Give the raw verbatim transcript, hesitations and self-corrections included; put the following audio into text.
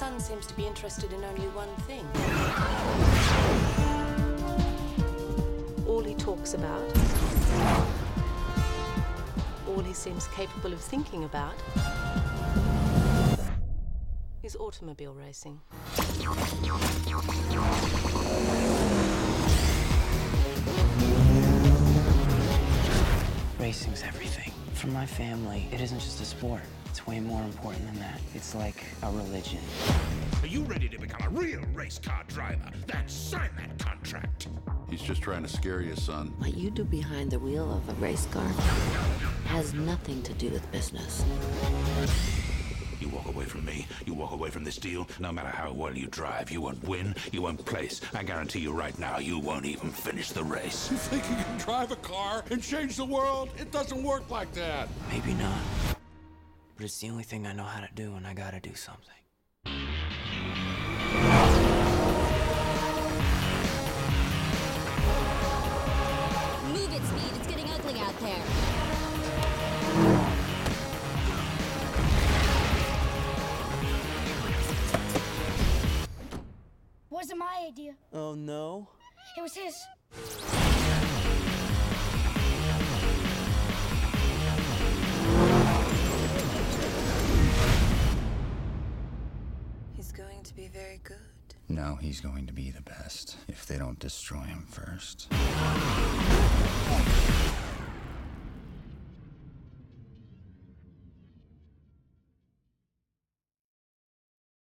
son seems to be interested in only one thing. All he talks about, all he seems capable of thinking about, is automobile racing. Racing's everything. For my family, it isn't just a sport. It's way more important than that. It's like a religion. Are you ready to become a real race car driver? Then sign that contract. He's just trying to scare you, son. What you do behind the wheel of a race car has nothing to do with business. You walk away from me, you walk away from this deal, no matter how well you drive, you won't win, you won't place. I guarantee you right now, you won't even finish the race. You think you can drive a car and change the world? It doesn't work like that. Maybe not. But it's the only thing I know how to do, and I gotta do something. Move it, Speed. It's getting ugly out there. Wasn't my idea. Oh, no? It was his. He's going to be very good. No, he's going to be the best if they don't destroy him first.